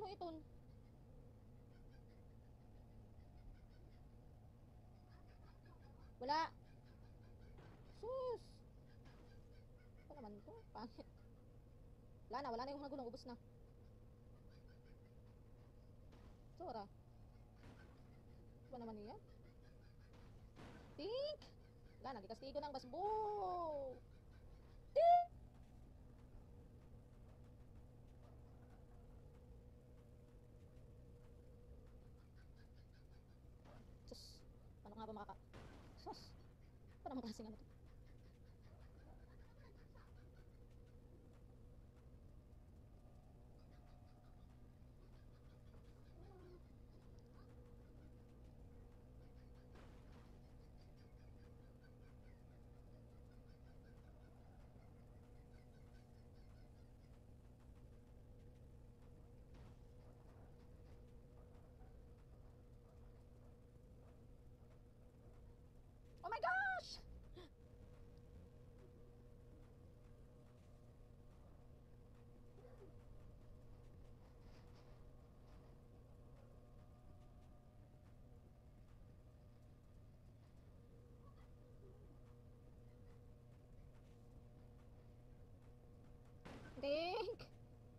mo iton? Wala. Sus. Ano naman to? Pangit. Wala na yung mga gulong. Ubus na. Sora. Ba naman niya? Tink! Wala, nagikastigo ng basbo. Tink! Sus. Paano nga ba makaka... Sus. Paano naman kasing ano to? Oh my gosh! Tink!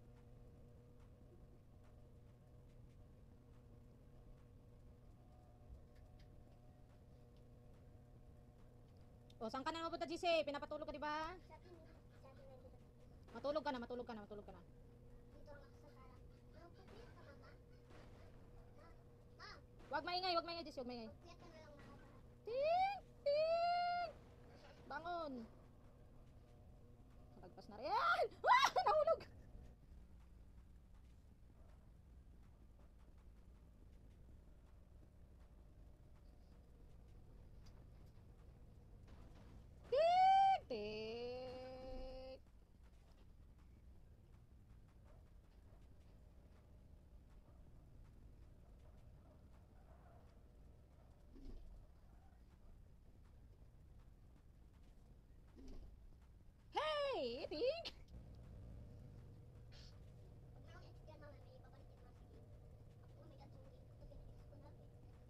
O, saan ka na mapunta, GC? Pinapatulog ka, di ba? Matulog ka na. Dito lang ako sa sala. Ma'am, Wag maingay, GC. Wag maingay. magpiyat ka na lang nakatara. Ting! Ting! Bangon! Nagpas na rin. Ah! Nahulog! Ting! Ting! Hey! Ting! Pag merong extra naman, may babalik yung mga sige. Ako, may gatungin. Ito, pinalis ko na.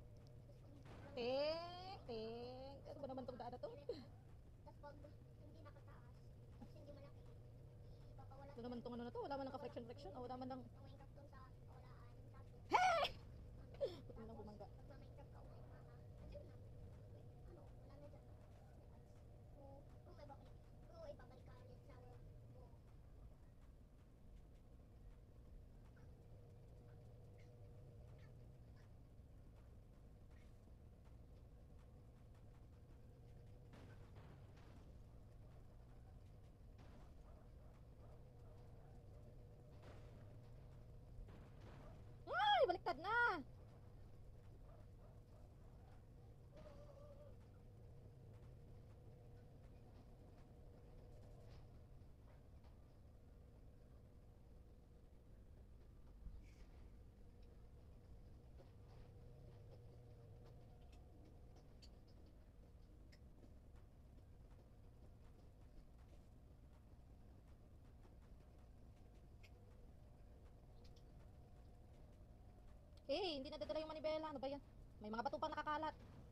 Ting! Ting! Ano ba naman itong daan na to? Tapos pag hindi nakataas, tapos hindi malaki, ipapawala Ano naman itong ano na to? Wala man ng ka-friction. O, wala man ng... ang Minecraft dun sa kawalaan. Tapos, Buti lang bumangga. pag ma-Minecraft ka, uwi, andyan na. Ano, wala na dyan. Kung may babalik ka ulit sa mo. Ay! Baliktad na! Eh, hindi nadadala yung manibela. Ano ba yan? May mga bato pang nakakalat.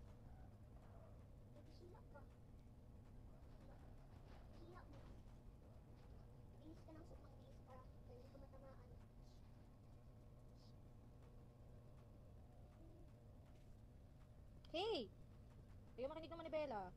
Hila ka. Hila mo. Bihis ka ng sukmang bihis para hindi ka matamaan. Hey! Ayaw makinig ng manibela.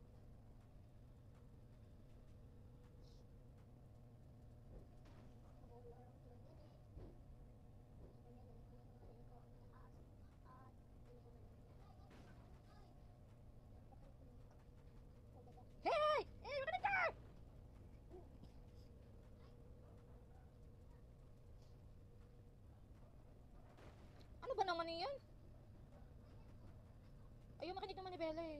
Hey! Eh, makinig ka! Ano ba naman yan? Ayaw makinig ng manibela eh.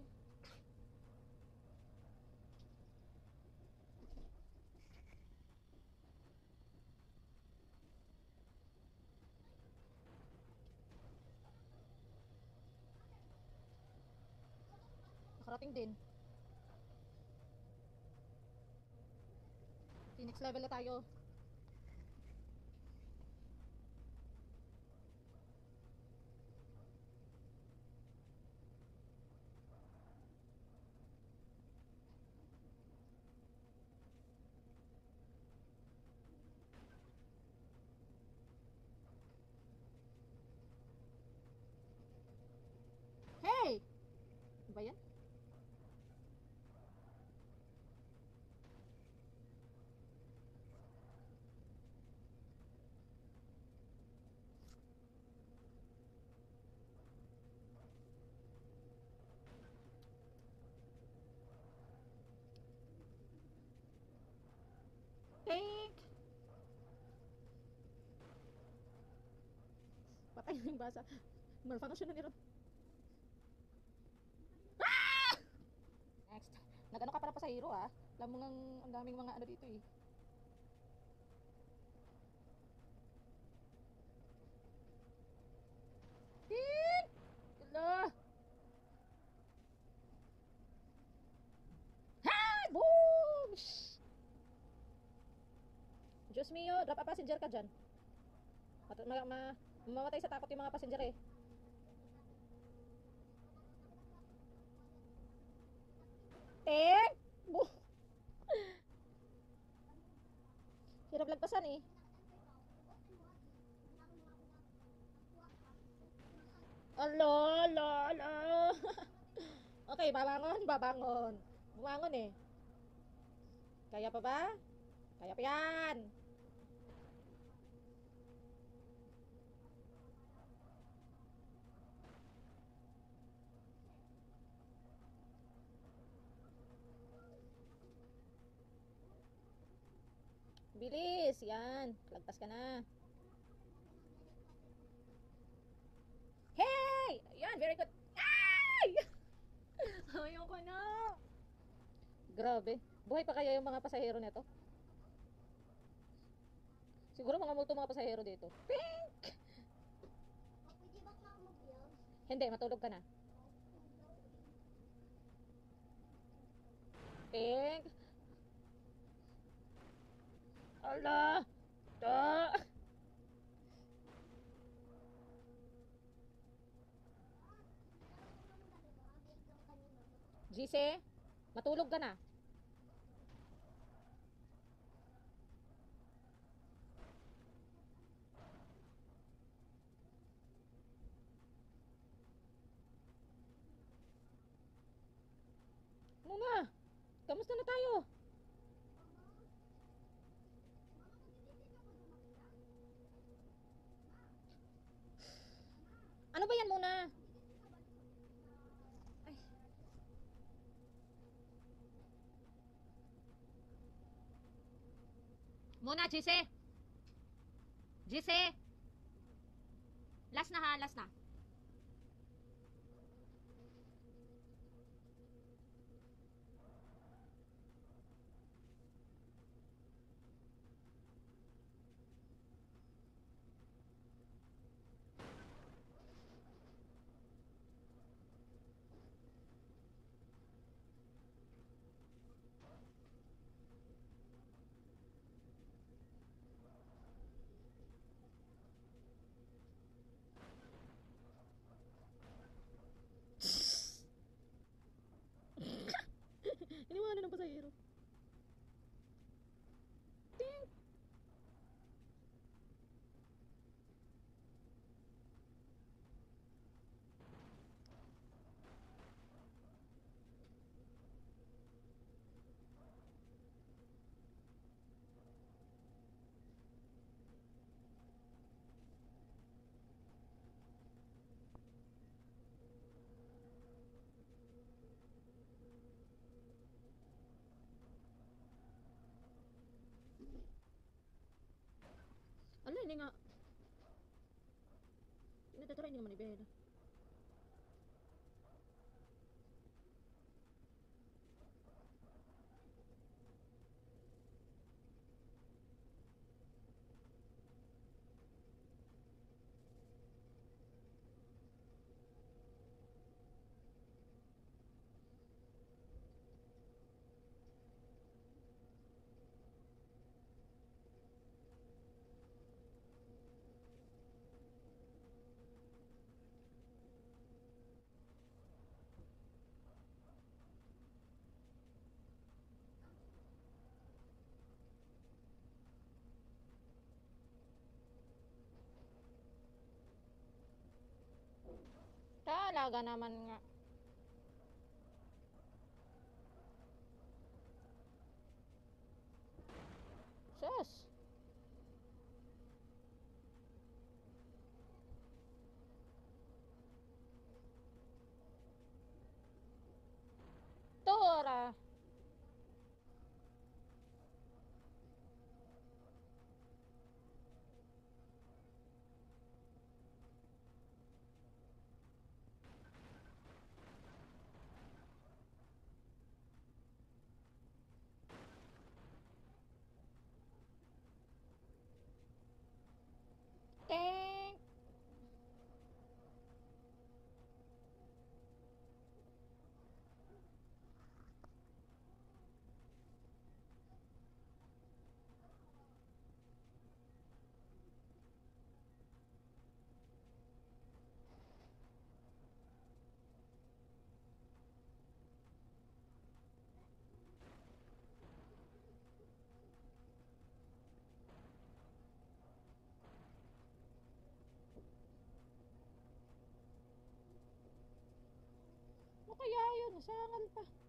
Nakarating din. Okay, next level na tayo. Ba yan? Pink! Patay na yung basa. Malfunction na nila. Next. Nag-ano ka para pa sa hero ah. Alam mo ngang ang daming mga ano dito eh. Pink! Hala! Hay! Boom! Shh! Diyos mio, drop a passenger ka dyan. Mamatay sa takot yung mga passenger eh. Pink! Boom! Hirap lagpasan eh. Alo, alo, alo. Okay, babangon, babangon. Bumangon eh. Kaya pa ba? Kaya pa yan. Bilis, yan. Lagpas ka na. Hey! Yan, very good. Ay! Ayaw ko na. Grabe. Buhay pa kaya yung mga pasahero nito? Siguro mga multo mga pasahero dito. Pink! Pwede ba ka mag-vlog? Hindi, matulog ka na. Pink! Ala! Ta! Gise, matulog ka na. Ano na? Kamusta na tayo? Ano ba yan muna? Ay. Muna, Gise. Gise. Last na ha, last na. Iniwanan ng pasahero. Ting! Ala, ini nga. Ini tatara, ini naman ibeda. Talaga naman nga. Dora. Ting! Ano kaya yun? Nasangal pa.